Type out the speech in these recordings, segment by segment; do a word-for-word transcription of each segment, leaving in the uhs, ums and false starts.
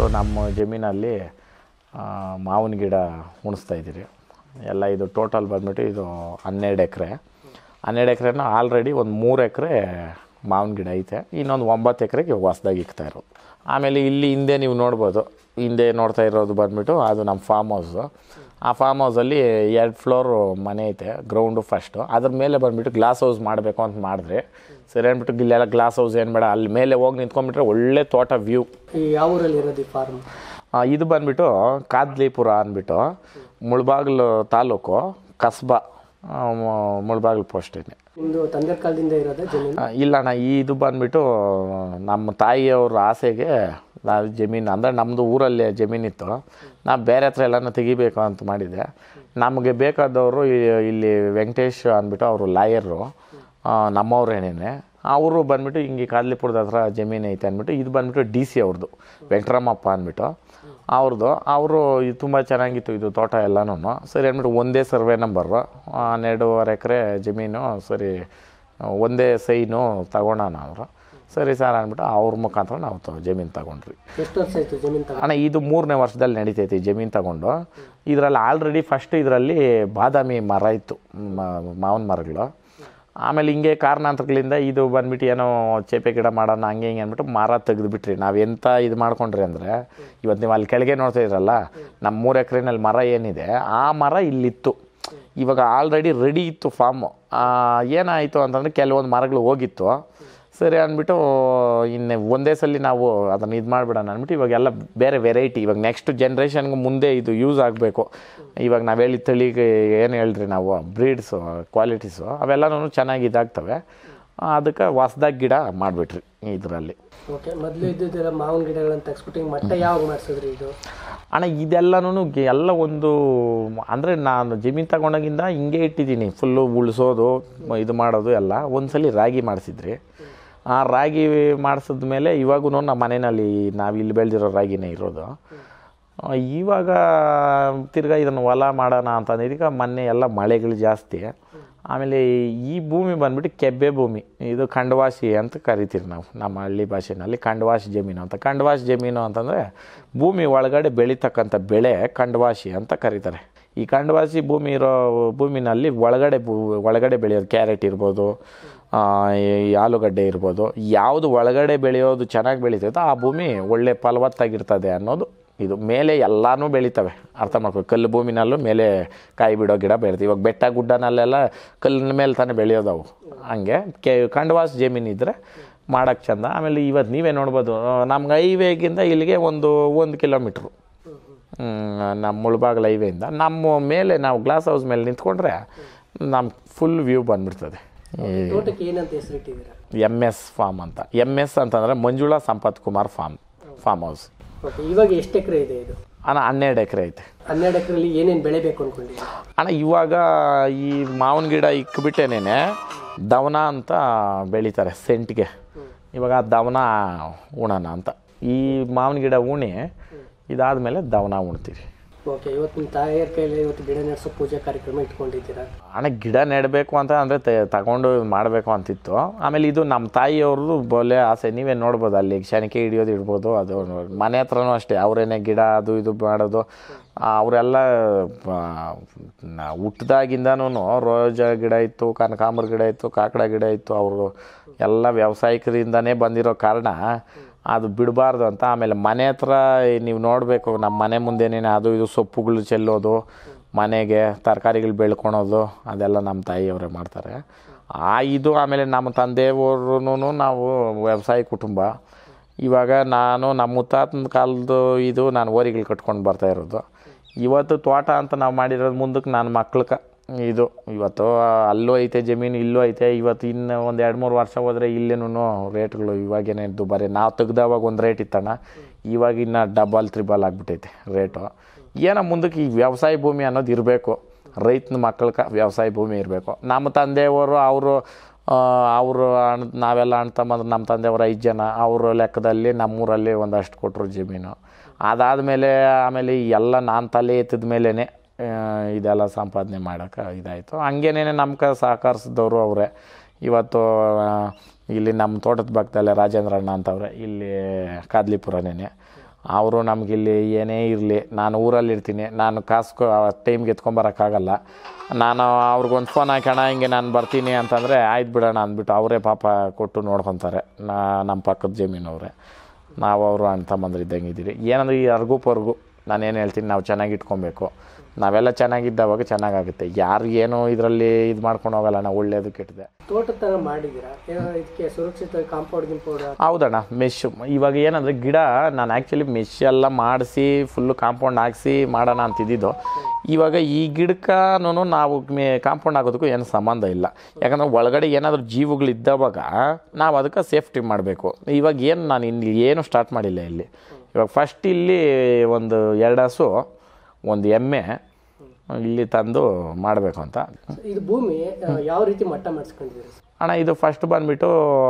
ನಮ್ಮ ಜಮೀನಲ್ಲಿ ಮಾವಿನ ಗಿಡ ಉಣಿಸ್ತಾ ಇದ್ದೀರಿ. ಎಲ್ಲ ಇದು ಟೋಟಲ್ ಬಂದ್ಬಿಟ್ಟು ಇದು ಹನ್ನೆರಡು ಎಕರೆ ಹನ್ನೆರಡು ಎಕರೆನ ಆಲ್ರೆಡಿ ಒಂದು ಮೂರು ಎಕರೆ ಮಾವಿನ ಗಿಡ ಐತೆ, ಇನ್ನೊಂದು ಒಂಬತ್ತು ಎಕರೆಗೆ ಹೊಸ್ದಾಗಿ ಇಕ್ತಾ ಇರೋದು. ಆಮೇಲೆ ಇಲ್ಲಿ ಹಿಂದೆ ನೀವು ನೋಡ್ಬೋದು, ಹಿಂದೆ ನೋಡ್ತಾ ಇರೋದು ಬಂದ್ಬಿಟ್ಟು ಅದು ನಮ್ಮ ಫಾರ್ಮ್ ಹೌಸು. ಆ ಫಾರ್ಮ್ ಹೌಸಲ್ಲಿ ಎರಡು ಫ್ಲೋರು ಮನೆ ಐತೆ, ಗ್ರೌಂಡು ಫಸ್ಟು. ಅದ್ರ ಮೇಲೆ ಬಂದುಬಿಟ್ಟು ಗ್ಲಾಸ್ ಹೌಸ್ ಮಾಡಬೇಕು ಅಂತ ಮಾಡಿದ್ರೆ ಸರಿ ಅಂದ್ಬಿಟ್ಟು ಇಲ್ಲೆಲ್ಲ ಗ್ಲಾಸ್ ಹೌಸ್ ಏನು ಬೇಡ, ಅಲ್ಲಿ ಮೇಲೆ ಹೋಗಿ ನಿಂತ್ಕೊಂಡ್ಬಿಟ್ರೆ ಒಳ್ಳೆ ತೋಟ ವ್ಯೂ. ಯಾವ ಊರಲ್ಲಿ ಇರೋದು ಫಾರ್ಮ್? ಇದು ಬಂದುಬಿಟ್ಟು ಕಾದ್ಲಿಪುರ ಅಂದ್ಬಿಟ್ಟು ಮುಳಬಾಗಿಲು ತಾಲೂಕು ಕಸ್ಬಾ, ಮುಳಬಾಗಿಲು ಪೋಸ್ಟ್ ಇದೆ. ನಿಮ್ಮದು ತಂದೆ ಕಾಲದಿಂದ ಇರೋದೇ ಜಮೀನು? ಇಲ್ಲ ಅಣ್ಣ, ಇದು ಬಂದುಬಿಟ್ಟು ನಮ್ಮ ತಾಯಿಯವ್ರ ಆಸೆಗೆ ನಾವು ಜಮೀನು ಅಂದರೆ ನಮ್ಮದು ಊರಲ್ಲಿ ಜಮೀನಿತ್ತು, ನಾವು ಬೇರೆ ಹತ್ರ ಎಲ್ಲನೂ ತೆಗಿಬೇಕು ಅಂತ ಮಾಡಿದ್ದೆ. ನಮಗೆ ಬೇಕಾದವರು ಇಲ್ಲಿ ವೆಂಕಟೇಶ್ ಅಂದ್ಬಿಟ್ಟು ಅವರು ಲಾಯರು, ನಮ್ಮವ್ರೇನೇನೆ. ಅವರು ಬಂದುಬಿಟ್ಟು ಹಿಂಗೆ ಕಾದ್ಲಿಪುರದ ಹತ್ರ ಜಮೀನು ಐತೆ ಅಂದ್ಬಿಟ್ಟು, ಇದು ಬಂದುಬಿಟ್ಟು ಡಿ ಸಿ ಅವ್ರದ್ದು ವೆಂಕಟರಾಮಪ್ಪ ಅಂದ್ಬಿಟ್ಟು ಅವ್ರದ್ದು. ಅವರು ಇದು ತುಂಬ ಚೆನ್ನಾಗಿತ್ತು ಇದು ತೋಟ ಎಲ್ಲನೂ. ಸರಿ ಅಂದ್ಬಿಟ್ಟು ಒಂದೇ ಸರ್ವೆ ನಂಬರು, ಹನ್ನೆರಡೂವರೆ ಎಕರೆ ಜಮೀನು, ಸರಿ ಒಂದೇ ಸೈನು ತಗೊಳ್ಳೋಣ ಅವರು. ಸರಿ ಸರ್ ಅಂದ್ಬಿಟ್ಟು ಅವ್ರ ಮುಖಾಂತರ ನಾವು ತ ಜಮೀನು ತಗೊಂಡ್ರಿ. ಎಷ್ಟು ವರ್ಷ ಆಯಿತು ಜಮೀನು ತಗೊಂಡು? ಅಣ್ಣ ಇದು ಮೂರನೇ ವರ್ಷದಲ್ಲಿ ನಡೀತೈತಿ ಜಮೀನು ತಗೊಂಡು. ಇದರಲ್ಲಿ ಆಲ್ರೆಡಿ ಫಸ್ಟ್ ಇದರಲ್ಲಿ ಬಾದಾಮಿ ಮರ ಇತ್ತು, ಮಾವಿನ ಮರಗಳು. ಆಮೇಲೆ ಹಿಂಗೆ ಕಾರಣಾಂತರಗಳಿಂದ ಇದು ಬಂದ್ಬಿಟ್ಟು ಏನೋ ಚೇಪೆ ಗಿಡ ಮಾಡೋಣ ಹಂಗೆ ಹಿಂಗೆ ಅಂದ್ಬಿಟ್ಟು ಮರ ತೆಗೆದುಬಿಟ್ರಿ. ನಾವು ಎಂಥ ಇದು ಮಾಡ್ಕೊಂಡ್ರಿ ಅಂದರೆ, ಇವತ್ತು ನೀವು ಅಲ್ಲಿ ಕೆಳಗೆ ನೋಡ್ತಾ ಇದ್ರಲ್ಲ, ನಮ್ಮ ಮೂರು ಎಕರೆನಲ್ಲಿ ಮರ ಏನಿದೆ ಆ ಮರ ಇಲ್ಲಿತ್ತು. ಇವಾಗ ಆಲ್ರೆಡಿ ರೆಡಿ ಇತ್ತು ಫಾರ್ಮು. ಏನಾಯಿತು ಅಂತಂದರೆ ಕೆಲವೊಂದು ಮರಗಳು ಹೋಗಿತ್ತು. ಸರಿ ಅಂದ್ಬಿಟ್ಟು ಇನ್ನು ಒಂದೇ ಸಲ ನಾವು ಅದನ್ನು ಇದು ಮಾಡಿಬಿಡೋಣ ಅಂದ್ಬಿಟ್ಟು ಇವಾಗೆಲ್ಲ ಬೇರೆ ವೆರೈಟಿ, ಇವಾಗ ನೆಕ್ಸ್ಟ್ ಜನ್ರೇಷನ್ಗೆ ಮುಂದೆ ಇದು ಯೂಸ್ ಆಗಬೇಕು. ಇವಾಗ ನಾವು ಹೇಳಿ ತಳಿಗೆ ಏನು ಹೇಳಿದ್ರಿ ನಾವು ಬ್ರೀಡ್ಸು ಕ್ವಾಲಿಟೀಸು ಅವೆಲ್ಲನೂ ಚೆನ್ನಾಗಿ ಇದಾಗ್ತವೆ. ಅದಕ್ಕೆ ಹೊಸ್ದಾಗಿ ಗಿಡ ಮಾಡಿಬಿಟ್ರಿ ಇದರಲ್ಲಿ. ಓಕೆ, ಮೊದಲು ಇದ್ದಿದ್ದೆಲ್ಲ ಮಾವಿನ ಗಿಡಗಳನ್ನು ತೆಗೆಸ್ಬಿಟ್ಟು ಮಟ್ಟ ಯಾವಾಗ ಮಾಡಿಸಿದ್ರಿ ಇದು? ಅಣ್ಣ ಇದೆಲ್ಲನೂ ಎಲ್ಲ ಒಂದು ಅಂದರೆ ನಾನು ಜಮೀನು ತಗೊಂಡಾಗಿಂದ ಹಿಂಗೆ ಇಟ್ಟಿದ್ದೀನಿ, ಫುಲ್ಲು ಉಳಿಸೋದು ಇದು ಮಾಡೋದು ಎಲ್ಲ. ಒಂದು ಸಲ ರಾಗಿ ಮಾಡಿಸಿದ್ರಿ. ಆ ರಾಗಿ ಮಾಡಿಸಿದ ಮೇಲೆ ಇವಾಗೂ ನಮ್ಮ ಮನೆಯಲ್ಲಿ ನಾವು ಇಲ್ಲಿ ಬೆಳೆದಿರೋ ರಾಗಿನೇ ಇರೋದು. ಇವಾಗ ತಿರ್ಗಾ ಇದನ್ನು ಹೊಲ ಮಾಡೋಣ ಅಂತಂದಿದ್ದಕ್ಕೆ ಮೊನ್ನೆ ಎಲ್ಲ ಮಳೆಗಳು ಜಾಸ್ತಿ. ಆಮೇಲೆ ಈ ಭೂಮಿ ಬಂದುಬಿಟ್ಟು ಕೆಬ್ಬೆ ಭೂಮಿ, ಇದು ಖಂಡವಾಸಿ ಅಂತ ಕರಿತೀವಿ ನಾವು ನಮ್ಮ ಹಳ್ಳಿ ಭಾಷೆಯಲ್ಲಿ. ಖಂಡವಾಸಿ ಜಮೀನು ಅಂತ. ಖಂಡವಾಸಿ ಜಮೀನು ಅಂತಂದರೆ ಭೂಮಿ ಒಳಗಡೆ ಬೆಳೀತಕ್ಕಂಥ ಬೆಳೆ ಖಂಡವಾಸಿ ಅಂತ ಕರೀತಾರೆ. ಈ ಖಂಡವಾಸಿ ಭೂಮಿ ಇರೋ ಭೂಮಿನಲ್ಲಿ ಒಳಗಡೆ ಭೂ ಒಳಗಡೆ ಬೆಳೆಯೋದು ಕ್ಯಾರೆಟ್ ಇರ್ಬೋದು, ಈ ಆಲೂಗಡ್ಡೆ ಇರ್ಬೋದು, ಯಾವುದು ಒಳಗಡೆ ಬೆಳೆಯೋದು ಚೆನ್ನಾಗಿ ಬೆಳೀತೈತೋ ಆ ಭೂಮಿ ಒಳ್ಳೆ ಫಲವತ್ತಾಗಿರ್ತದೆ ಅನ್ನೋದು. ಇದು ಮೇಲೆ ಎಲ್ಲನೂ ಬೆಳೀತವೆ, ಅರ್ಥ ಮಾಡ್ಬೇಕು. ಕಲ್ಲು ಭೂಮಿನಲ್ಲೂ ಮೇಲೆ ಕಾಯಿ ಬಿಡೋ ಗಿಡ ಬೆಳೀತೀವಿ. ಇವಾಗ ಬೆಟ್ಟ ಗುಡ್ಡನಲ್ಲೆಲ್ಲ ಕಲ್ಲಿನ ಮೇಲೆ ತಾನೇ ಬೆಳೆಯೋದವು. ಹಂಗೆ ಕೆ ಖಂಡವಾಸಿ ಜಮೀನು ಇದ್ದರೆ ಮಾಡೋಕ್ಕೆ ಚೆಂದ. ಆಮೇಲೆ ಇವತ್ತು ನೀವೇ ನೋಡ್ಬೋದು, ನಮ್ಗೆ ಹೈವೇಗಿಂದ ಇಲ್ಲಿಗೆ ಒಂದು ಒಂದು ಕಿಲೋಮೀಟ್ರು ನಮ್ಮ ಮುಳಬಾಗಿಲು ಹೈವೇಯಿಂದ ನಮ್ಮ ಮೇಲೆ ನಾವು ಗ್ಲಾಸ್ ಹೌಸ್ ಮೇಲೆ ನಿಂತ್ಕೊಂಡ್ರೆ ನಮ್ಮ ಫುಲ್ ವ್ಯೂ ಬಂದುಬಿಡ್ತದೆ. ಎಮ್ ಎಸ್ ಫಾರ್ಮ್ ಅಂತ. ಎಮ್ ಎಸ್ ಅಂತಂದರೆ Manjula Sampath Kumar farm farm house. ಇವಾಗ ಎಷ್ಟು ಎಕರೆ ಇದೆ ಇದು? ಅಣ್ಣ ಹನ್ನೆರಡು ಎಕರೆ ಐತೆ. ಹನ್ನೆರಡು ಎಕರೆಯಲ್ಲಿ ಏನೇನು ಬೆಳೆಬೇಕು ಅಂದ್ಕೊಂಡಿದ್ದೀವಿ? ಅಣ್ಣ ಇವಾಗ ಈ ಮಾವಿನ ಗಿಡ ಇಕ್ಬಿಟ್ಟೇನೆ ದವನ ಅಂತ ಬೆಳೀತಾರೆ ಸೆಂಟ್ಗೆ. ಇವಾಗ ಆ ದವನ ಉಣೋಣ ಅಂತ ಈ ಮಾವಿನ ಗಿಡ ಉಣಿ ಇದಾದಮೇಲೆ ದವನ ಉಣ್ತೀವಿ. ಓಕೆ, ಇವತ್ತು ನಿಮ್ಮ ತಾಯಿಯರ ಕೈಯಲ್ಲಿ ಇವತ್ತು ಗಿಡ ನೆಡ್ಸೋ ಪೂಜೆ ಕಾರ್ಯಕ್ರಮ ಇಟ್ಕೊಂಡಿದ್ದೀರಾ? ಅಣ್ಣ ಗಿಡ ನೆಡಬೇಕು ಅಂತ ಅಂದರೆ ತೆ ತಗೊಂಡು ಮಾಡಬೇಕು ಅಂತಿತ್ತು. ಆಮೇಲೆ ಇದು ನಮ್ಮ ತಾಯಿಯವ್ರದ್ದು ಬೋಲೆ ಆಸೆ. ನೀವೇ ನೋಡ್ಬೋದು ಅಲ್ಲಿ ಶನಿಕೆ ಹಿಡಿಯೋದು ಇಡ್ಬೋದು. ಅದು ಮನೆ ಹತ್ರನೂ ಅಷ್ಟೇ, ಅವರೇನೆ ಗಿಡ ಅದು ಇದು ಮಾಡೋದು. ಅವರೆಲ್ಲ ಹುಟ್ಟಿದಾಗಿಂದನೂ ರೋಜಾ ಗಿಡ ಇತ್ತು, ಕನಕಾಂಬರ ಗಿಡ ಇತ್ತು, ಕಾಕಡ ಗಿಡ ಇತ್ತು. ಅವರು ಎಲ್ಲ ವ್ಯಾವಸಾಯಿಕರಿಂದನೇ ಬಂದಿರೋ ಕಾರಣ ಅದು ಬಿಡಬಾರ್ದು ಅಂತ. ಆಮೇಲೆ ಮನೆ ಹತ್ರ ನೀವು ನೋಡಬೇಕು, ನಮ್ಮ ಮನೆ ಮುಂದೆನೇ ಅದು ಇದು ಸೊಪ್ಪುಗಳು ಚೆಲ್ಲೋದು, ಮನೆಗೆ ತರಕಾರಿಗಳು ಬೆಳ್ಕೊಳೋದು ಅದೆಲ್ಲ ನಮ್ಮ ತಾಯಿಯವರೇ ಮಾಡ್ತಾರೆ. ಆ ಇದು ಆಮೇಲೆ ನಮ್ಮ ತಂದೆಯವ್ರೂ ನಾವು ವ್ಯವಸಾಯ ಕುಟುಂಬ. ಇವಾಗ ನಾನು ನಮ್ಮ ಮುತ್ತಾತನ ಕಾಲದ್ದು ಇದು ನಾನು ಓರಿಗಳು ಕಟ್ಕೊಂಡು ಬರ್ತಾ ಇರೋದು. ಇವತ್ತು ತೋಟ ಅಂತ ನಾವು ಮಾಡಿರೋದು ಮುಂದಕ್ಕೆ ನನ್ನ ಮಕ್ಳಿಗೆ ಇದು. ಇವತ್ತು ಅಲ್ಲೂ ಐತೆ ಜಮೀನು, ಇಲ್ಲೂ ಐತೆ. ಇವತ್ತು ಇನ್ನು ಒಂದು ಎರಡು ಮೂರು ವರ್ಷ ಹೋದರೆ ಇಲ್ಲೇನೂ ರೇಟ್ಗಳು ಇವಾಗೇನೇ ದುಬಾರಿ. ನಾವು ತೆಗ್ದವಾಗ ಒಂದು ರೇಟ್ ಇತ್ತಣ್ಣ, ಇವಾಗ ಇನ್ನು ಡಬಲ್ ತ್ರಿಬಲ್ ಆಗಿಬಿಟ್ಟೈತೆ ರೇಟು. ಏನೋ ಮುಂದಕ್ಕೆ ಈ ವ್ಯವಸಾಯ ಭೂಮಿ ಅನ್ನೋದು ಇರಬೇಕು, ರೈತನ ಮಕ್ಕಳಿಗೆ ವ್ಯವಸಾಯ ಭೂಮಿ ಇರಬೇಕು. ನಮ್ಮ ತಂದೆಯವರು ಅವರು ಅವರು ಅಣ್ಣ ನಾವೆಲ್ಲ ಅಣ್ಣ ತಮ್ಮಂದ್ರೆ ನಮ್ಮ ತಂದೆಯವರು ಐದು ಜನ, ಅವರ ಲೆಕ್ಕದಲ್ಲಿ ನಮ್ಮೂರಲ್ಲಿ ಒಂದಷ್ಟು ಕೊಟ್ಟರು ಜಮೀನು. ಅದಾದಮೇಲೆ ಆಮೇಲೆ ಎಲ್ಲ ನಾನು ತಲೆ ಎತ್ತಿದ ಮೇಲೇ ಇದೆಲ್ಲ ಸಂಪಾದನೆ ಮಾಡೋಕ್ಕೆ ಇದಾಯಿತು. ಹಂಗೇನೇ ನಮ್ಗೆ ಸಹಕರಿಸಿದವರು ಅವರೇ. ಇವತ್ತು ಇಲ್ಲಿ ನಮ್ಮ ತೋಟದ ಪಕ್ಕದಲ್ಲೇ ರಾಜೇಂದ್ರ ಅಣ್ಣ ಅಂತವ್ರೆ, ಇಲ್ಲಿ ಕಾದ್ಲಿಪುರನೇ. ಅವರು ನಮಗಿಲ್ಲಿ ಏನೇ ಇರಲಿ, ನಾನು ಊರಲ್ಲಿರ್ತೀನಿ, ನಾನು ಕಾಸು ಟೈಮ್ಗೆ ಎತ್ಕೊಂಬರೋಕ್ಕಾಗಲ್ಲ, ನಾನು ಅವ್ರಿಗೊಂದು ಫೋನ್ ಹಾಕೋಣ ಹಿಂಗೆ ನಾನು ಬರ್ತೀನಿ ಅಂತಂದರೆ ಆಯ್ತು ಬಿಡೋಣ ಅಂದ್ಬಿಟ್ಟು ಅವರೇ ಪಾಪ ಕೊಟ್ಟು ನೋಡ್ಕೊತಾರೆ. ನಾ ನಮ್ಮ ಪಕ್ಕದ ಜಮೀನವ್ರೆ, ನಾವು ಅವರು ಅಣ್ಣ ತಮ್ಮಂದ್ರೆ ಇದ್ದಂಗೆ ಇದ್ದೀರಿ. ಏನಂದ್ರೆ ಈ ಅರ್ಗು ಪರ್ಗು ನಾನೇನು ಹೇಳ್ತೀನಿ, ನಾವು ಚೆನ್ನಾಗಿ ಇಟ್ಕೊಬೇಕು. ನಾವೆಲ್ಲ ಚೆನ್ನಾಗಿದ್ದಾವಾಗ ಚೆನ್ನಾಗಾಗುತ್ತೆ. ಯಾರು ಏನೋ ಇದರಲ್ಲಿ ಇದು ಮಾಡ್ಕೊಂಡು ಹೋಗಲ್ಲ, ನಾವು ಒಳ್ಳೇದು ಕೆಟ್ಟದೆ. ತೋಟದ ಥರ ಮಾಡಿದ್ದೀರಾ, ಇದಕ್ಕೆ ಸುರಕ್ಷಿತ ಕಾಂಪೌಂಡ್ ಗಿಂಪೌಂಡ್? ಹೌದಣ್ಣ, ಮೆಶ್. ಇವಾಗ ಏನಂದರೆ ಗಿಡ ನಾನು ಆ್ಯಕ್ಚುಲಿ ಮೆಶ್ ಎಲ್ಲ ಮಾಡಿಸಿ ಫುಲ್ಲು ಕಾಂಪೌಂಡ್ ಹಾಕ್ಸಿ ಮಾಡೋಣ ಅಂತಿದ್ದಿದ್ದು. ಇವಾಗ ಈ ಗಿಡಕ್ಕೂ ನಾವು ಮೇ ಕಾಂಪೌಂಡ್ ಆಗೋದಕ್ಕೂ ಏನು ಸಂಬಂಧ ಇಲ್ಲ. ಯಾಕಂದರೆ ಒಳಗಡೆ ಏನಾದರೂ ಜೀವಗಳಿದ್ದವಾಗ ನಾವು ಅದಕ್ಕೆ ಸೇಫ್ಟಿ ಮಾಡಬೇಕು. ಇವಾಗ ಏನು ನಾನು ಇಲ್ಲಿ ಏನು ಸ್ಟಾರ್ಟ್ ಮಾಡಿಲ್ಲ ಇಲ್ಲಿ. ಇವಾಗ ಫಸ್ಟ್ ಇಲ್ಲಿ ಒಂದು ಎರಡು ಹಸು ಒಂದು ಎಮ್ಮೆ ಇಲ್ಲಿ ತಂದು ಮಾಡಬೇಕು ಅಂತ. ಇದು ಭೂಮಿ ಯಾವ ರೀತಿ ಮಟ್ಟ ಮಾಡಿಸ್ಕೊಂಡಿದ್ದೀರಿ ಅಣ್ಣ? ಇದು ಫಸ್ಟ್ ಬಂದುಬಿಟ್ಟು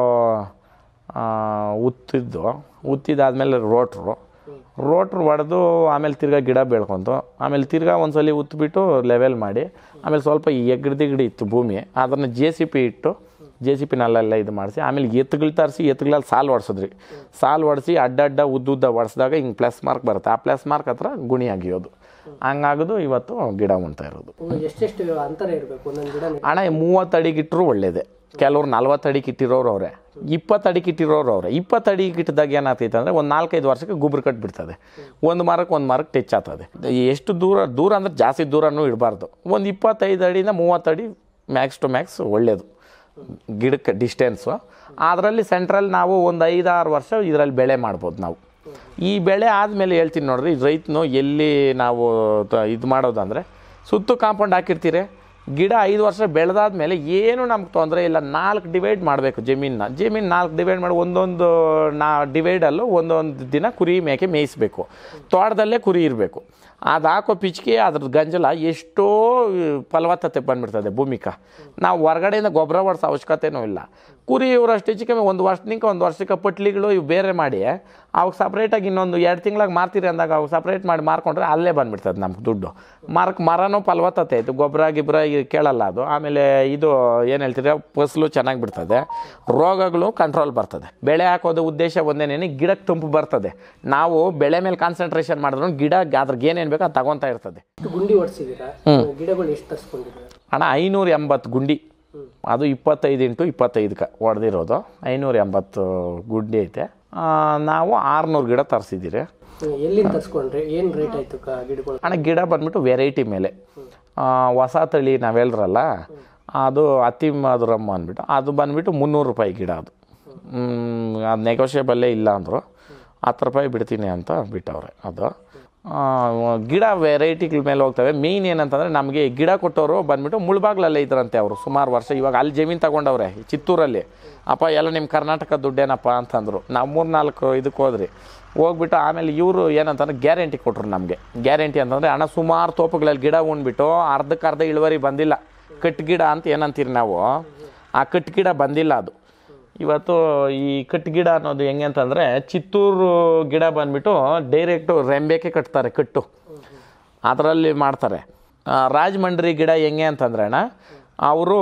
ಉತ್ತಿದ್ದು, ಉತ್ತಿದ್ದಾದಮೇಲೆ ರೋಟ್ರು ರೋಟ್ರು ಹೊಡೆದು ಆಮೇಲೆ ತಿರ್ಗಾ ಗಿಡ ಬೆಳ್ಕೊಂತು. ಆಮೇಲೆ ತಿರ್ಗಾ ಒಂದ್ಸಲಿ ಉತ್ಬಿಟ್ಟು ಲೆವೆಲ್ ಮಾಡಿ, ಆಮೇಲೆ ಸ್ವಲ್ಪ ಎಗ್ರದಿಗಡಿ ಇತ್ತು ಭೂಮಿ, ಅದನ್ನು ಜೆ ಸಿ ಪಿ ಇಟ್ಟು ಜೆ ಸಿ ಪಿನಲ್ಲೆಲ್ಲ ಇದು ಮಾಡಿಸಿ, ಆಮೇಲೆ ಎತ್ತುಗಳು ತರಿಸಿ ಎತ್ತುಗಳಲ್ಲಿ ಸಾಲು ಹೊಡ್ಸಿದ್ರಿ. ಸಾಲು ಹೊಡೆಸಿ ಅಡ್ಡಡ್ಡ ಉದ್ದುದ್ದ ಹೊಡೆಸಿದಾಗ ಹಿಂಗೆ ಪ್ಲಸ್ ಮಾರ್ಕ್ ಬರುತ್ತೆ. ಆ ಪ್ಲಸ್ ಮಾರ್ಕ್ ಹತ್ರ ಗುಣಿ ಆಗಿಯೋದು, ಹಂಗಾಗೋದು ಇವತ್ತು ಗಿಡ ಉಣ್ತಾ ಇರೋದು. ಎಷ್ಟೆಷ್ಟು ಅಂತರ ಇರಬೇಕು ಒಂದೊಂದು ಗಿಡ? ಅಣ್ಣ ಮೂವತ್ತು ಅಡಿಗೆ ಇಟ್ಟರು ಒಳ್ಳೇದೆ. ಕೆಲವ್ರು ನಲ್ವತ್ತು ಅಡಿಗೆ ಇಟ್ಟಿರೋರು ಅವರೇ, ಇಪ್ಪತ್ತು ಅಡಿಗೆ ಇಟ್ಟಿರೋರು ಅವರೇ. ಇಪ್ಪತ್ತು ಅಡಿಗೆ ಇಟ್ಟಿದಾಗ ಏನಾಗ್ತೈತೆ ಅಂದರೆ ಒಂದು ನಾಲ್ಕೈದು ವರ್ಷಕ್ಕೆ ಗೊಬ್ಬರ ಕಟ್ಟಿಬಿಡ್ತದೆ. ಒಂದು ಮರಕ್ಕೆ ಒಂದು ಮರಕ್ಕೆ ಟಚ್ ಆಗ್ತದೆ. ಎಷ್ಟು ದೂರ ದೂರ ಅಂದರೆ ಜಾಸ್ತಿ ದೂರನೂ ಇಡಬಾರ್ದು. ಒಂದು ಇಪ್ಪತ್ತೈದು ಅಡಿಯಿಂದ ಮೂವತ್ತು ಅಡಿ ಮ್ಯಾಕ್ಸ್ ಟು ಮ್ಯಾಕ್ಸ್ ಒಳ್ಳೆಯದು ಗಿಡಕ್ಕೆ ಡಿಸ್ಟೆನ್ಸು. ಅದರಲ್ಲಿ ಸೆಂಟ್ರಲ್ಲಿ ನಾವು ಒಂದು ಐದಾರು ವರ್ಷ ಇದರಲ್ಲಿ ಬೆಳೆ ಮಾಡ್ಬೋದು ನಾವು. ಈ ಬೆಳೆ ಆದಮೇಲೆ ಹೇಳ್ತೀನಿ ನೋಡ್ರಿ, ರೈತನು ಎಲ್ಲಿ ನಾವು ಇದು ಮಾಡೋದು ಅಂದರೆ ಸುತ್ತು ಕಾಂಪೌಂಡ್ ಹಾಕಿರ್ತೀರಿ, ಗಿಡ ಐದು ವರ್ಷ ಬೆಳೆದಾದ್ಮೇಲೆ ಏನು ನಮ್ಗೆ ತೊಂದರೆ ಇಲ್ಲ. ನಾಲ್ಕು ಡಿವೈಡ್ ಮಾಡಬೇಕು ಜಮೀನನ್ನ. ಜಮೀನು ನಾಲ್ಕು ಡಿವೈಡ್ ಮಾಡಿ ಒಂದೊಂದು ನಾ ಡಿವೈಡಲ್ಲೂ ಒಂದೊಂದು ದಿನ ಕುರಿ ಮೇಕೆ ಮೇಯಿಸಬೇಕು. ತೋಟದಲ್ಲೇ ಕುರಿ ಇರಬೇಕು. ಅದು ಹಾಕೋ ಪಿಚ್ಕೆ ಅದ್ರದ್ದು ಗಂಜಲ ಎಷ್ಟೋ ಫಲವತ್ತತೆ ಬಂದುಬಿಡ್ತದೆ ಭೂಮಿಕ. ನಾವು ಹೊರಗಡೆಯಿಂದ ಗೊಬ್ಬರ ಹೊಡ್ಸೋ ಅವಶ್ಯಕತೆಯೂ ಇಲ್ಲ. ಕುರಿ ಇವರಷ್ಟು ಹೆಚ್ಚು ಕಮ್ಮಿ ಒಂದು ವರ್ಷಕ್ಕೆ ಒಂದು ವರ್ಷಕ್ಕೆ ಪಟ್ಲಿಗಳು ಇವು ಬೇರೆ ಮಾಡಿ ಅವಾಗ ಸಪ್ರೇಟಾಗಿ ಇನ್ನೊಂದು ಎರಡು ತಿಂಗಳಾಗಿ ಮಾರ್ತೀರಿ ಅಂದಾಗ ಅವಾಗ ಸಪ್ರೇಟ್ ಮಾಡಿ ಮಾರ್ಕೊಂಡ್ರೆ ಅಲ್ಲೇ ಬಂದುಬಿಡ್ತದೆ ನಮ್ಗೆ ದುಡ್ಡು. ಮರಕ್ಕೆ ಮರನೂ ಫಲವತ್ತತೆ ಆಯಿತು, ಗೊಬ್ಬರ ಗಿಬ್ಬರ ಕೇಳಲ್ಲ ಅದು. ಆಮೇಲೆ ಇದು ಏನು ಹೇಳ್ತೀರ, ಫಸಲು ಚೆನ್ನಾಗಿ ಬಿಡ್ತದೆ, ರೋಗಗಳು ಕಂಟ್ರೋಲ್ ಬರ್ತದೆ. ಬೆಳೆ ಹಾಕೋದು ಉದ್ದೇಶ ಒಂದೇನೇನು, ಗಿಡಕ್ಕೆ ತಂಪು ಬರ್ತದೆ. ನಾವು ಬೆಳೆ ಮೇಲೆ ಕಾನ್ಸಂಟ್ರೇಷನ್ ಮಾಡಿದ್ರು ಗಿಡ ಅದ್ರಿಗೆ ಏನೇನು ಬೇಕೋ ಅದು ತಗೊತಾ ಇರ್ತದೆ. ಗುಂಡಿ ಹೊಡ್ಸಿದ್ದೀರಾ, ಗಿಡಗಳು ಎಷ್ಟು ತರಿಸ್ಕೊಂಡಿದ್ದೀರಾ? ಅಣ್ಣ ಐನೂರ ಎಂಬತ್ತು ಗುಂಡಿ, ಅದು ಇಪ್ಪತ್ತೈದು ಇಂಟು ಇಪ್ಪತ್ತೈದಕ್ಕೆ ಹೊಡೆದಿರೋದು. ಐನೂರ ಎಂಬತ್ತು ಗುಂಡಿ ಐತೆ. ನಾವು ಆರುನೂರು ಗಿಡ ತರಿಸಿದ್ದೀರಿ. ಎಲ್ಲಿಂದ ತರಿಸ್ಕೊಂಡ್ರೆ ಏನು ರೇಟ್ ಆಯಿತು ಗಿಡಗಳು? ಅಣ್ಣ ಗಿಡ ಬಂದ್ಬಿಟ್ಟು ವೆರೈಟಿ ಮೇಲೆ. ಹೊಸ ತಳಿ ನಾವೆಲ್ಲರಲ್ಲ, ಅದು ಅತಿ ಮಧುರಮ್ಮ ಅಂದ್ಬಿಟ್ಟು ಅದು ಬಂದುಬಿಟ್ಟು ಮುನ್ನೂರು ರೂಪಾಯಿ ಗಿಡ. ಅದು ಅದು ನೆಗೋಷಿಯಬಲ್ಲೇ ಇಲ್ಲ ಅಂದರು. ಹತ್ತು ರೂಪಾಯಿ ಬಿಡ್ತೀನಿ ಅಂತ ಬಿಟ್ಟವ್ರೆ. ಅದು ಗಿಡ ವೆರೈಟಿಗಳ ಮೇಲೆ ಹೋಗ್ತವೆ. ಮೇಯ್ನ್ ಏನಂತಂದರೆ ನಮಗೆ ಗಿಡ ಕೊಟ್ಟವರು ಬಂದುಬಿಟ್ಟು ಮುಳ್ಬಾಗ್ಲಲ್ಲೇ ಇದ್ರಂತೆ ಅವರು ಸುಮಾರು ವರ್ಷ. ಇವಾಗ ಅಲ್ಲಿ ಜಮೀನು ತಗೊಂಡವ್ರೆ ಚಿತ್ತೂರಲ್ಲಿ. ಅಪ್ಪ ಎಲ್ಲ ನಿಮ್ಮ ಕರ್ನಾಟಕ ದುಡ್ಡೇನಪ್ಪ ಅಂತಂದರು. ನಾವು ಮೂರು ನಾಲ್ಕು ಇದಕ್ಕೆ ಹೋದ್ರಿ. ಹೋಗ್ಬಿಟ್ಟು ಆಮೇಲೆ ಇವರು ಏನಂತಂದ್ರೆ ಗ್ಯಾರಂಟಿ ಕೊಟ್ಟರು ನಮಗೆ. ಗ್ಯಾರಂಟಿ ಅಂತಂದರೆ ಹಣ ಸುಮಾರು ತೋಪುಗಳಲ್ಲಿ ಗಿಡ ಉಣ್ಬಿಟ್ಟು ಅರ್ಧಕ್ಕೆ ಅರ್ಧ ಇಳುವರಿ ಬಂದಿಲ್ಲ. ಕಟ್ಟು ಗಿಡ ಅಂತ ಏನಂತೀರಿ ನಾವು, ಆ ಕಟ್ಟು ಗಿಡ ಬಂದಿಲ್ಲ. ಅದು ಇವತ್ತು ಈ ಕಟ್ಟು ಗಿಡ ಅನ್ನೋದು ಹೆಂಗೆ ಅಂತಂದರೆ, ಚಿತ್ತೂರು ಗಿಡ ಬಂದುಬಿಟ್ಟು ಡೈರೆಕ್ಟು ರೆಂಬೇಕೆ ಕಟ್ತಾರೆ ಕಟ್ಟು, ಅದರಲ್ಲಿ ಮಾಡ್ತಾರೆ. ರಾಜಮಂಡ್ರಿ ಗಿಡ ಹೆಂಗೆ ಅಂತಂದ್ರೆ ಅಣ್ಣ, ಅವರು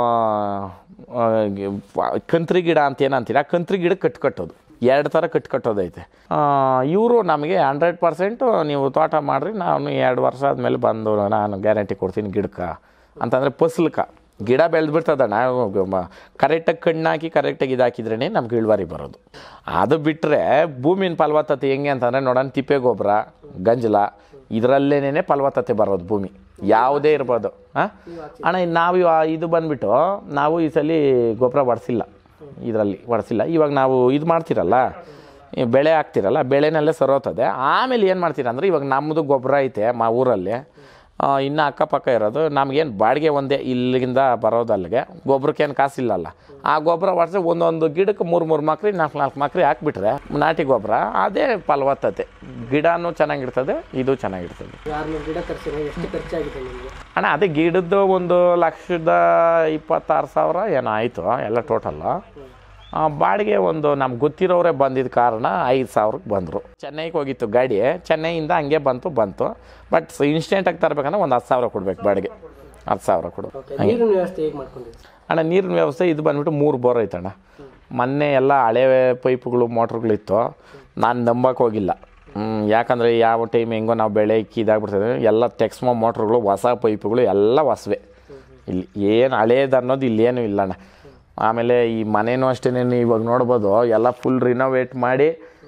ಕಂತ್ರಿ ಗಿಡ ಅಂತ ಏನಂತೀರ, ಆ ಕಂತ್ರಿ ಗಿಡ ಕಟ್ಟು ಕಟ್ಟೋದು ಎರಡು ಥರ ಕಟ್ಟು ಕಟ್ಟೋದೈತೆ. ಇವರು ನಮಗೆ ಹಂಡ್ರೆಡ್ ಪರ್ಸೆಂಟು ನೀವು ತೋಟ ಮಾಡಿರಿ, ನಾನು ಎರಡು ವರ್ಷ ಆದಮೇಲೆ ಬಂದು ನಾನು ಗ್ಯಾರಂಟಿ ಕೊಡ್ತೀನಿ ಗಿಡಕ್ಕೆ ಅಂತಂದರೆ ಫಸಲಕ್ಕೆ. ಗಿಡ ಬೆಳೆದ್ಬಿಡ್ತದಣ್ಣ, ಕರೆಕ್ಟಾಗಿ ಕಣ್ಣು ಹಾಕಿ ಕರೆಕ್ಟಾಗಿ ಇದು ಹಾಕಿದ್ರೇ ನಮ್ಗೆ ಇಳುವರಿ ಬರೋದು. ಅದು ಬಿಟ್ಟರೆ ಭೂಮಿನ ಫಲವತ್ತತೆ ಹೆಂಗೆ ಅಂತಂದರೆ ನೋಡೋಣ, ತಿಪ್ಪೆ ಗೊಬ್ಬರ ಗಂಜಲ ಇದರಲ್ಲೇನೇ ಫಲವತ್ತತೆ ಬರೋದು ಭೂಮಿ ಯಾವುದೇ ಇರ್ಬೋದು. ಹಾಂ ಅಣ್ಣ, ನಾವು ಇದು ಬಂದುಬಿಟ್ಟು ನಾವು ಈ ಸಲ ಗೊಬ್ಬರ ಹೊಡ್ಸಿಲ್ಲ, ಇದರಲ್ಲಿ ಹೊಡ್ಸಿಲ್ಲ. ಇವಾಗ ನಾವು ಇದು ಮಾಡ್ತಿರಲ್ಲ, ಬೆಳೆ ಹಾಕ್ತಿರಲ್ಲ, ಬೆಳೆನಲ್ಲೇ ಸರೋತದೆ. ಆಮೇಲೆ ಏನು ಮಾಡ್ತೀರ ಅಂದರೆ, ಇವಾಗ ನಮ್ಮದು ಗೊಬ್ಬರ ಐತೆ ಮಾ ಊರಲ್ಲಿ, ಇನ್ನು ಅಕ್ಕಪಕ್ಕ ಇರೋದು ನಮಗೇನು ಬಾಡಿಗೆ ಒಂದೇ ಇಲ್ಲಿಂದ ಬರೋದಲ್ಲಿಗೆ, ಗೊಬ್ಬರಕ್ಕೇನು ಕಾಸಿಲ್ಲಲ್ಲ. ಆ ಗೊಬ್ಬರ ಹೊಡ್ಸಿ ಒಂದೊಂದು ಗಿಡಕ್ಕೆ ಮೂರು ಮೂರು ಮಕ್ರಿ ನಾಲ್ಕು ನಾಲ್ಕು ಮಕ್ರಿ ಹಾಕ್ಬಿಟ್ರೆ ನಾಟಿ ಗೊಬ್ಬರ, ಅದೇ ಫಲವತ್ತತೆ. ಗಿಡನೂ ಚೆನ್ನಾಗಿರ್ತದೆ, ಇದು ಚೆನ್ನಾಗಿರ್ತದೆ. ಗಿಡ ತರಿಸಿದ್ರೆ ಎಷ್ಟು ಖರ್ಚಾಗಿದೆ ನಿಮಗೆ? ಅಣ್ಣ ಅದೇ ಗಿಡದ್ದು ಒಂದು ಲಕ್ಷದ ಇಪ್ಪತ್ತಾರು ಸಾವಿರ ಏನೋ ಆಯಿತು ಎಲ್ಲ ಟೋಟಲ್ಲು. ಬಾಡಿಗೆ ಒಂದು ನಮ್ಗೆ ಗೊತ್ತಿರೋರೇ ಬಂದಿದ್ದ ಕಾರಣ ಐದು ಸಾವಿರಕ್ಕೆ ಬಂದರು. ಚೆನ್ನೈಗೆ ಹೋಗಿತ್ತು ಗಾಡಿ, ಚೆನ್ನೈಯಿಂದ ಹಂಗೆ ಬಂತು ಬಂತು ಬಟ್ ಇನ್ಸ್ಟೆಂಟಾಗಿ ತರಬೇಕಂದ್ರೆ ಒಂದು ಹತ್ತು ಸಾವಿರ ಕೊಡ್ಬೇಕು ಬಾಡಿಗೆ. ಹತ್ತು ಸಾವಿರ ಕೊಡು. ನೀರಿನ ವ್ಯವಸ್ಥೆ ಹೇಗೆ ಮಾಡ್ಕೊಂಡಿದ್ದೀವಿ ಅಣ್ಣ? ನೀರಿನ ವ್ಯವಸ್ಥೆ ಇದು ಬಂದುಬಿಟ್ಟು ಮೂರು ಬೋರ್ ಐತಣ್ಣ. ಮೊನ್ನೆ ಎಲ್ಲ ಹಳೆ ಪೈಪುಗಳು ಮೋಟ್ರುಗಳಿತ್ತು, ನಾನು ನಂಬಕ್ಕೆ ಹೋಗಿಲ್ಲ. ಯಾಕಂದರೆ ಯಾವ ಟೈಮ್ ಹೆಂಗೋ ನಾವು ಬೆಳೆ ಇಕ್ಕಿ ಇದಾಗ್ಬಿಡ್ತದೆ ಎಲ್ಲ ಟೆಕ್ಸ್ಮೋ ಮೋಟ್ರುಗಳು ಹೊಸ ಪೈಪುಗಳು ಎಲ್ಲ ಹೊಸವೆ ಇಲ್ಲಿ ಏನು ಹಳೇದು ಅನ್ನೋದು ಇಲ್ಲೇನು ಇಲ್ಲಣ್ಣ. ಆಮೇಲೆ ಈ ಮನೇನೂ ಅಷ್ಟೇ ಇವಾಗ ನೋಡ್ಬೋದು ಎಲ್ಲ ಫುಲ್ ರಿನೋವೇಟ್ ಮಾಡಿ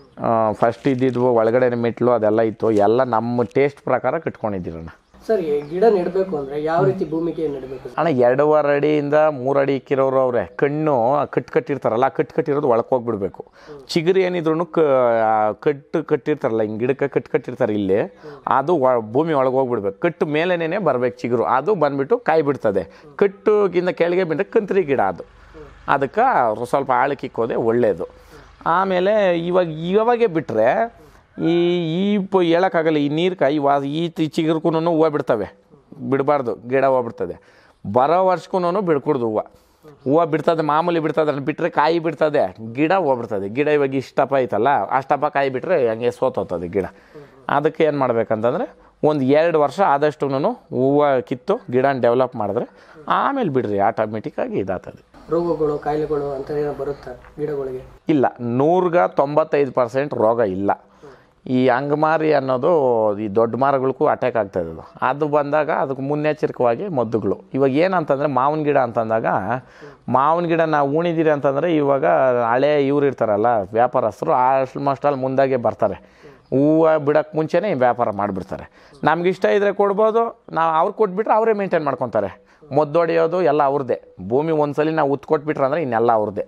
ಫಸ್ಟ್ ಇದ್ದಿದ್ವು ಒಳಗಡೆ ಮೆಟ್ಲು ಅದೆಲ್ಲ ಇತ್ತು ಎಲ್ಲ ನಮ್ಮ ಟೇಸ್ಟ್ ಪ್ರಕಾರ ಕಟ್ಕೊಂಡಿದ್ದೀರಣ್ಣ. ಸರ್ ಗಿಡ ನೆಡಬೇಕು ಅಂದರೆ ಯಾವ ರೀತಿ ಭೂಮಿಗೆ ನೆಡಬೇಕು ಅಣ್ಣ? ಎರಡೂವರೆ ಅಡಿಯಿಂದ ಮೂರು ಅಡಿ ಇಕ್ಕಿರೋರು ಅವರೇ ಕಣ್ಣು ಕಟ್ ಕಟ್ಟಿರ್ತಾರಲ್ಲ ಕಟ್ ಕಟ್ಟಿರೋದು ಒಳಗೆ ಹೋಗ್ಬಿಡ್ಬೇಕು. ಚಿಗುರು ಏನಿದ್ರು ಕ ಕಟ್ಟು ಕಟ್ಟಿರ್ತಾರಲ್ಲ ಹಿಂಗೆ ಗಿಡಕ್ಕೆ ಕಟ್ ಕಟ್ಟಿರ್ತಾರೆ ಇಲ್ಲಿ ಅದು ಭೂಮಿ ಒಳಗೆ ಹೋಗ್ಬಿಡ್ಬೇಕು. ಕಟ್ಟು ಮೇಲೇನೇ ಬರ್ಬೇಕು ಚಿಗುರು, ಅದು ಬಂದುಬಿಟ್ಟು ಕಾಯಿ ಬಿಡ್ತದೆ. ಕಟ್ಟುಗಿಂತ ಕೆಳಗೆ ಬಿಟ್ಟರೆ ಕಂತ್ರಿ ಗಿಡ ಅದು, ಅದಕ್ಕೆ ಸ್ವಲ್ಪ ಆಳಕ್ಕೆ ಇಕ್ಕೋದೆ ಒಳ್ಳೆಯದು. ಆಮೇಲೆ ಇವಾಗ ಇವಾಗೆ ಬಿಟ್ಟರೆ ಈ ಈ ಪ ಹೇಳೋಕ್ಕಾಗಲ್ಲ ಈ ನೀರು ಕಾಯಿ ವಾ ಈ ಚಿಗುರ್ಕೂ ಹೂವು ಬಿಡ್ತವೆ, ಬಿಡಬಾರ್ದು ಗಿಡ ಹೂವು ಬಿಡ್ತದೆ. ಬರೋ ವರ್ಷಕ್ಕೂ ಬಿಡ್ಕೊಡ್ದು ಹೂವು ಹೂವು ಬಿಡ್ತದೆ, ಮಾಮೂಲಿ ಬಿಡ್ತದೆ ಬಿಟ್ಟರೆ ಕಾಯಿ ಬಿಡ್ತದೆ, ಗಿಡ ಹೂವು ಬಿಡ್ತದೆ. ಗಿಡ ಇವಾಗ ಇಷ್ಟಪ್ಪ ಐತಲ್ಲ ಅಷ್ಟಪ್ಪ ಕಾಯಿ ಬಿಟ್ಟರೆ ಹಂಗೆ ಸೋತೋಗ್ತದೆ ಗಿಡ. ಅದಕ್ಕೆ ಏನು ಮಾಡ್ಬೇಕಂತಂದರೆ ಒಂದು ಎರಡು ವರ್ಷ ಆದಷ್ಟು ಹೂವು ಕಿತ್ತು ಗಿಡನ ಡೆವಲಪ್ ಮಾಡಿದ್ರೆ ಆಮೇಲೆ ಬಿಡ್ರಿ ಆಟೋಮೆಟಿಕ್ಕಾಗಿ ಇದಾಗ್ತದೆ. ರೋಗಗಳು ಕಾಯಿಲೆಗಳು ಅಂತ ಏನೋ ಬರುತ್ತಾ ಗಿಡಗಳಿಗೆ? ಇಲ್ಲ, ನೂರ್ಗೆ ತೊಂಬತ್ತೈದು ಪರ್ಸೆಂಟ್ ರೋಗ ಇಲ್ಲ. ಈ ಅಂಗಮಾರಿ ಅನ್ನೋದು ಈ ದೊಡ್ಡ ಮರಗಳಿಗೂ ಅಟ್ಯಾಕ್ ಆಗ್ತದೆ. ಅದು ಅದು ಬಂದಾಗ ಅದಕ್ಕೆ ಮುನ್ನೆಚ್ಚರಿಕವಾಗಿ ಮದ್ದುಗಳು. ಇವಾಗ ಏನಂತಂದರೆ ಮಾವಿನ ಗಿಡ ಅಂತಂದಾಗ ಮಾವಿನ ಗಿಡ ನಾವು ಉಣಿದಿರಿ ಅಂತಂದರೆ ಇವಾಗ ಹಳೆ ಇವ್ರು ಇರ್ತಾರಲ್ಲ ವ್ಯಾಪಾರಸ್ಥರು ಆಲ್ಮೋಸ್ಟ್ ಅಲ್ಲಿ ಮುಂದಾಗೆ ಬರ್ತಾರೆ. ಹೂವು ಬಿಡೋಕ್ಕೆ ಮುಂಚೆನೇ ವ್ಯಾಪಾರ ಮಾಡಿಬಿಡ್ತಾರೆ. ನಮ್ಗೆ ಇಷ್ಟ ಇದ್ದರೆ ಕೊಡ್ಬೋದು, ನಾವು ಅವ್ರು ಕೊಟ್ಬಿಟ್ರೆ ಅವರೇ ಮೇಂಟೈನ್ ಮಾಡ್ಕೊತಾರೆ. ಮದ್ದು ಹೊಡೆಯೋದು ಎಲ್ಲ ಅವ್ರದ್ದೇ. ಭೂಮಿ ಒಂದ್ಸಲಿ ನಾವು ಉತ್ತು ಕೊಟ್ಬಿಟ್ರೆ ಅಂದರೆ ಇನ್ನೆಲ್ಲ ಅವ್ರದ್ದೇ.